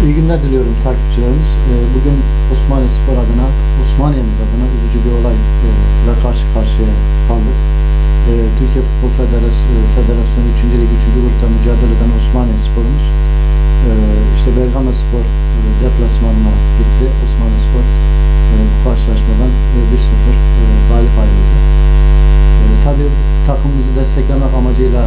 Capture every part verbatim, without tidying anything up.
İyi günler diliyorum takipçilerimiz. Bugün Osmaniyeспor adına, Osmaniye'miz adına üzücü bir olay ile karşı karşıya kaldık. Türkiye Futbol Federasyonu üçüncü Lig üçüncü grupta mücadele eden Osmaniyespor'umuz işte Bergamespor deplasmanına gitti. Osmaniyespor bu karşılaşmadan bir sıfır galip ayrıldı. Tabii takımımızı desteklemek amacıyla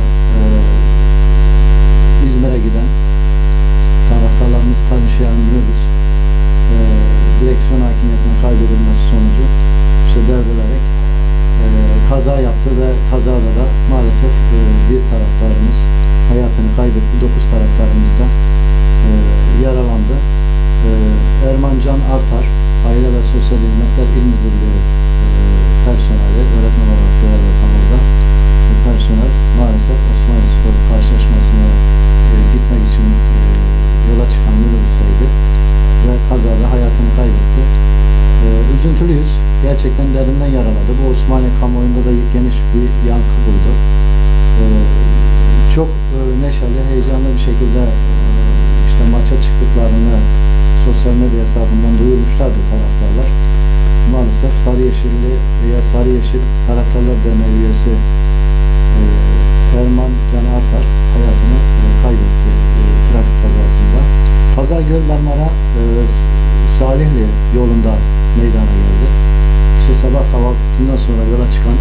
İzmir'e giden taraftarlarımızı tanışan minibüs e, direksiyon hakimiyetinin kaybedilmesi sonucu işte devrilerek e, kaza yaptı ve kazada da maalesef e, bir taraftarımız hayatını kaybetti. Dokuz taraftarımız da e, yaralandı. E, Erman Can Artar, Aile ve Sosyal Hizmetler İl Müdürlüğü e, personeli, öğretmen olarak görev yapan orada e, personel maalesef Osmaniyespor karşılaşmasına e, gitmek için e, yola çıkan minibüsteydi ve kazada hayatını kaybetti. Ee, üzüntülüyüz. Gerçekten derinden yaraladı. Bu Osmaniye kamuoyunda da geniş bir yankı buldu. Ee, çok e, neşeli, heyecanlı bir şekilde e, işte maça çıktıklarını sosyal medya hesabından duyurmuşlardı taraftarlar. Maalesef Sarı Yeşilli veya Sarı Yeşil Taraftarlar Derneği üyesi e, Erman Can Artar hayatını e, kaybetti e, trafik kazasında. Kaza Göl Marmara e, Salihli yolunda meydana geldi. İşte sabah kahvaltısından sonra yola çıkan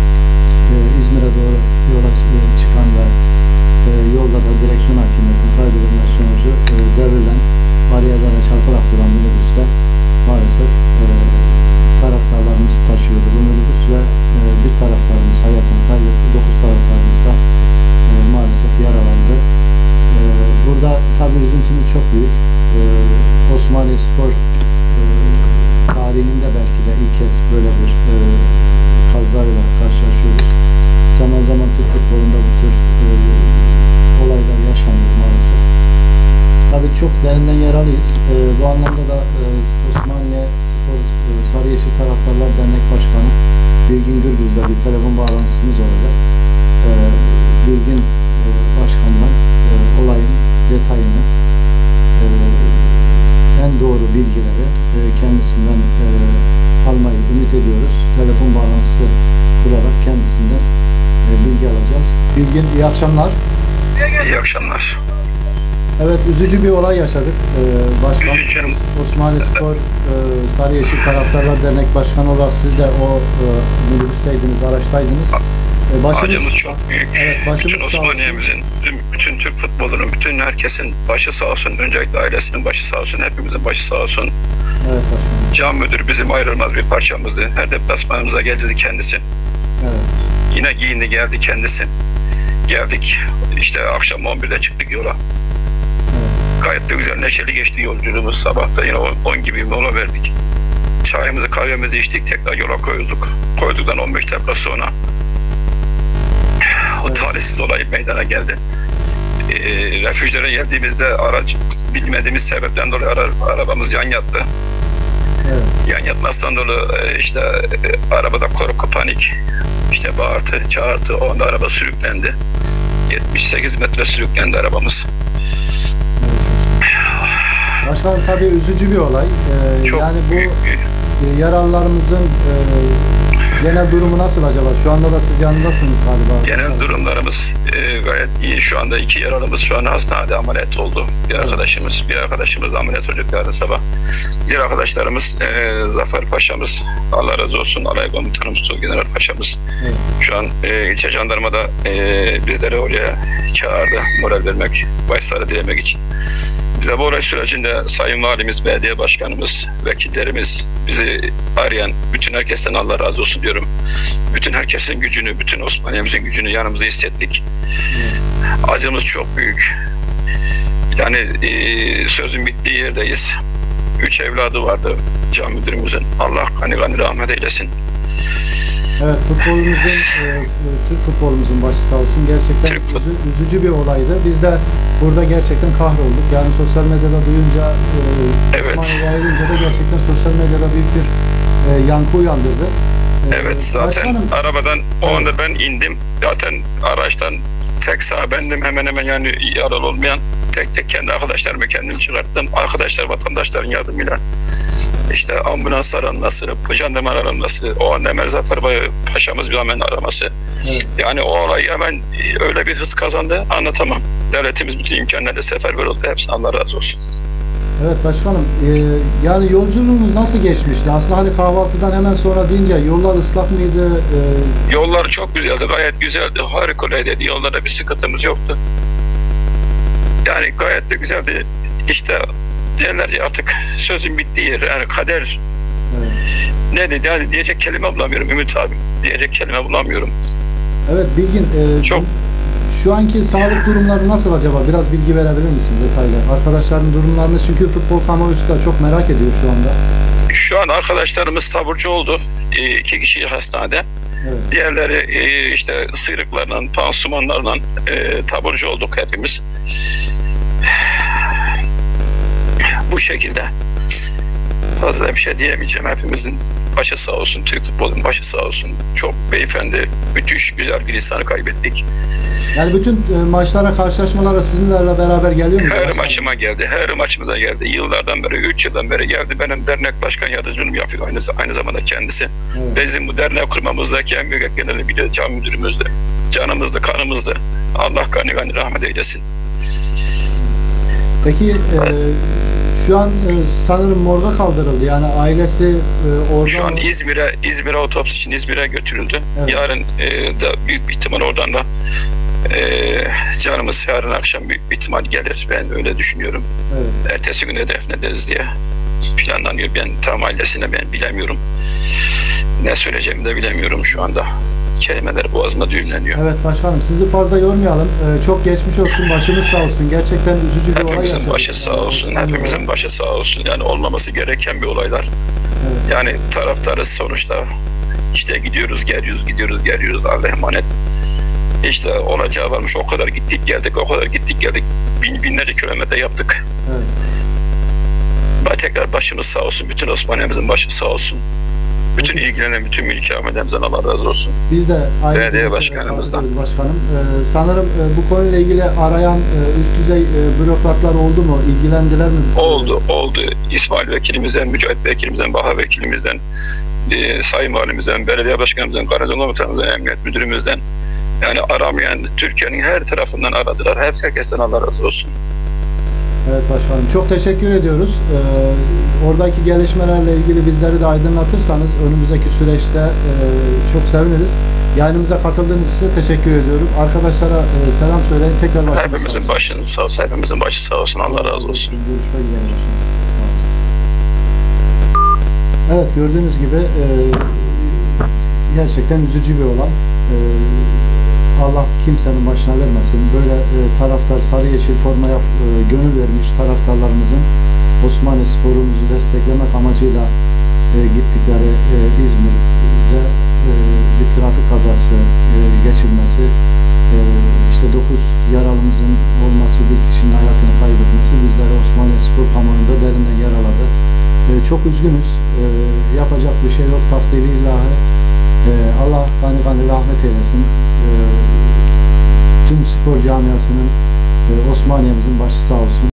e, İzmir'e doğru yola e, çıkan ve e, yolda da direksiyon hakimiyetinin kaybedilmesi sonucu e, devrilen bariyerlere çarparak duran minibüste maalesef e, taraftarlarımızı taşıyordu bu minibüs ve e, bir taraftarımız hayatını kaybetti. Dokuz taraftarımız da e, maalesef yaralandı. E, burada tabii üzüntümüz çok büyük. E, Osmaniyespor e, tarihinde belki de ilk kez böyle bir e, kazayla karşılaşıyoruz. Zaman zaman Türk futbolunda bu tür e, olaylar yaşanıyor maalesef. Tabii çok derinden yaralıyız. E, bu anlamda da e, Osmaniye Spor e, Sarı Yeşil Taraftarlar Dernek Başkanı Bilgin Gürbüz'le bir telefon bağlantısımız olacak. E, Bilgin e, Başkan'dan e, olayın detayını, e, en doğru bilgileri e, kendisinden e, almayı ümit ediyoruz. Telefon bağlantısı kurarak kendisinden e, bilgi alacağız. Bilgin, iyi akşamlar. İyi akşamlar. Evet, üzücü bir olay yaşadık. Ee, Başkan Osmaniyespor e, Sarı Yeşil Taraftarlar Dernek Başkanı olarak siz de o e, minibüsteydiniz, araçtaydınız. E, başımız, Acımız çok büyük. Evet, bütün Osmaniye'mizin, bütün Türk futbolunun, bütün herkesin başı sağ olsun. Öncelikle ailesinin başı sağ olsun, hepimizin başı sağ olsun. Evet başkanım. Can müdür bizim ayrılmaz bir parçamızdı. Her deplasmanımıza geldi kendisi. Evet. Yine giyindi geldi kendisi. Geldik işte akşam on birde çıktık yola. Gayet de güzel, neşeli geçti yolculuğumuz. Sabahta yine on gibi mola verdik. Çayımızı, kahvemizi içtik, tekrar yola koyulduk. Koyduktan on beş dakika sonra o evet. talihsiz olay meydana geldi. E, refüjlere geldiğimizde araç bilmediğimiz sebepten dolayı ara, arabamız yan yattı. Evet. Yan yatmasından dolayı e, işte e, arabada korku, panik, işte bağırtı, çağırtı, o anda araba sürüklendi. yetmiş sekiz metre sürüklendi arabamız. Başkanım tabii üzücü bir olay. Ee, Çok yani bu büyük, büyük. E, yaralılarımızın e, genel durumu nasıl acaba? Şu anda da siz yanındasınız galiba. Genel durumlarımız e, gayet iyi. Şu anda iki yaralımız şu an hastanede ameliyat oldu. Bir evet. arkadaşımız, bir arkadaşımız ameliyat olacak yarın sabah. Diğer arkadaşlarımız e, Zafer Paşa'mız, Allah razı olsun, Alay Komutanımız, General Paşa'mız. Evet. Şu an e, ilçe jandarmada e, bizleri oraya çağırdı. Moral vermek, başsağlığı dilemek için. Bize bu olay sürecinde Sayın Valimiz, Belediye Başkanımız, vekillerimiz, bizi arayan bütün herkesten Allah razı olsun diyorum. Bütün herkesin gücünü, bütün Osmaniye'mizin gücünü yanımızda hissettik. Acımız çok büyük. Yani e, sözün bittiği yerdeyiz. Üç evladı vardı Can müdürümüzün. Allah gani gani rahmet eylesin. Evet, futbolumuzun, e, Türk futbolumuzun başı sağ olsun. Gerçekten üzü, üzücü bir olaydı. Biz de burada gerçekten kahrolduk. Yani sosyal medyada duyunca, e, evet. Osmaniye'ye yayılınca da gerçekten sosyal medyada büyük bir e, yankı uyandırdı. E, evet, zaten başkanım, arabadan o evet. anda ben indim. Zaten araçtan tek sağ bendim hemen hemen, yani yaralı olmayan. tek tek kendi arkadaşlarımı kendim çıkarttım. Arkadaşlar, vatandaşların yardımıyla işte ambulans aranması, jandarma aranması, o an hemen Zafer Paşa'mız bir hemen araması. Evet. Yani o olay hemen öyle bir hız kazandı, anlatamam. Devletimiz bütün imkanlarla seferber oldu. Hepsine Allah razı olsun. Evet başkanım, e, yani yolculuğumuz nasıl geçmişti? Aslında hani kahvaltıdan hemen sonra deyince yollar ıslak mıydı? E... Yollar çok güzeldi, gayet güzeldi, harikulaydı. Yollarda bir sıkıntımız yoktu. Yani gayet de güzeldi. İşte derler ya, artık sözün bittiği yer, yani kader. Evet. Ne dedi? Yani diyecek kelime bulamıyorum Ümit abi. Diyecek kelime bulamıyorum. Evet Bilgin, e, çok. Şu anki sağlık durumları nasıl acaba? Biraz bilgi verebilir misin detaylı? Arkadaşların durumlarını, çünkü futbol kamuoyu da çok merak ediyor şu anda. Şu an arkadaşlarımız taburcu oldu. E, iki kişi hastanede. Evet. Diğerleri e, işte sıyrıklarla, pansumanlarla e, taburcu olduk hepimiz. Bu şekilde. Fazla bir şey diyemeyeceğim. Hepimizin başı sağ olsun. Türk futbolunun başı sağ olsun. Çok beyefendi, müthiş, güzel bir insanı kaybettik. Yani bütün e, maçlara, karşılaşmalara sizinlerle beraber geliyor mu? Her maçıma geldi. Her maçıma da geldi. Yıllardan beri, üç yıldan beri geldi. Benim dernek başkan yardımcılığımı yapıyor. Aynı, aynı zamanda kendisi. Evet. Bizim bu derneği kurmamızdaki en büyük genel bir de can müdürümüzdü. Canımızdı, kanımızdı. Allah gani gani rahmet eylesin. Peki e, şu an e, sanırım morga kaldırıldı. Yani ailesi e, orada... Şu an İzmir'e İzmir'e otopsi için İzmir'e götürüldü. Evet. Yarın e, da büyük bir ihtimal oradan da e, canımız yarın akşam büyük bir ihtimal gelir. Ben öyle düşünüyorum. Evet. Ertesi güne defnederiz diye planlanıyor. Ben tam ailesine ben bilemiyorum. Ne söyleyeceğimi de bilemiyorum şu anda. Kelimeler boğazımda düğümleniyor. Evet başkanım, sizi fazla yormayalım. Ee, çok geçmiş olsun, başınız sağ olsun. Gerçekten üzücü bir olay yaşadık. Hepimizin başı sağ olsun, yani, hepimizin başı sağ olsun. Yani olmaması gereken bir olaylar. Evet. Yani taraftarız sonuçta. İşte gidiyoruz, geliyoruz, gidiyoruz, geliyoruz. Allah'a emanet. İşte olacağı varmış. O kadar gittik geldik, o kadar gittik geldik. Bin, binlerce kilometre yaptık. Evet. Tekrar başımız sağ olsun. Bütün Osmaniye'mizin başı sağ olsun. Bütün ilgilenen bütün mülki ahmetlerimizden Allah razı olsun. Biz de aynı belediye başkanımızdan. Başkanım. Ee, sanırım e, bu konuyla ilgili arayan e, üst düzey e, bürokratlar oldu mu? İlgilendiler mi? Oldu, oldu. İsmail Vekilimizden, Mücahit Vekilimizden, Baha Vekilimizden, e, Sayın Valimizden, belediye başkanımızdan, garnizon komutanımızdan, emniyet müdürümüzden, yani aramayan Türkiye'nin her tarafından aradılar. Her herkesten Allah razı olsun. Evet başkanım, çok teşekkür ediyoruz. Ee, oradaki gelişmelerle ilgili bizleri de aydınlatırsanız önümüzdeki süreçte e, çok seviniriz. Yayınımıza katıldığınız için teşekkür ediyorum. Arkadaşlara e, selam söyleyin. Tekrar başınız hepimizin başınız sağ olsun. Hepimizin başı sağ olsun. Allah razı olsun. Görüşmek üzere. Evet, gördüğünüz gibi e, gerçekten üzücü bir olay. E, Allah kimsenin başına vermesin. Böyle e, taraftar sarı yeşil formaya e, gönül vermiş taraftarlarımızın Osmaniye sporumuzu desteklemek amacıyla e, gittikleri e, İzmir'de e, bir trafik kazası e, geçirmesi, e, işte dokuz yaralımızın olması, bir kişinin hayatını kaybetmesi bizleri Osmaniye spor kamuoyunda derinden yaraladı. E, çok üzgünüz. E, yapacak bir şey yok. Takdiri ilahi. E, Allah gani gani rahmet eylesin. E, tüm spor camiasının, e, Osmaniye'mizin başı sağ olsun.